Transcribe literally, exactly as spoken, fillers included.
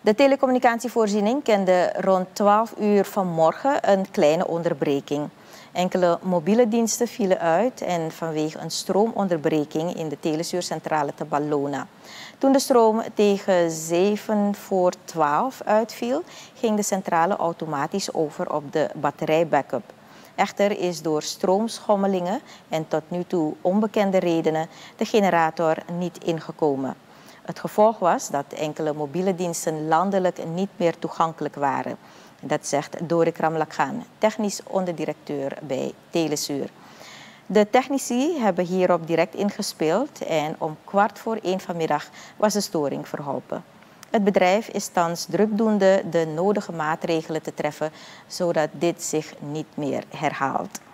De telecommunicatievoorziening kende rond twaalf uur vanmorgen een kleine onderbreking. Enkele mobiele diensten vielen uit en vanwege een stroomonderbreking in de telezuurcentrale te Ballona. Toen de stroom tegen zeven voor twaalf uitviel, ging de centrale automatisch over op de batterijbackup. Echter is door stroomschommelingen en tot nu toe onbekende redenen de generator niet ingekomen. Het gevolg was dat enkele mobiele diensten landelijk niet meer toegankelijk waren. Dat zegt Dorik Ramlakhan, technisch onderdirecteur bij Telezuur. De technici hebben hierop direct ingespeeld en om kwart voor één vanmiddag was de storing verholpen. Het bedrijf is thans drukdoende de nodige maatregelen te treffen, zodat dit zich niet meer herhaalt.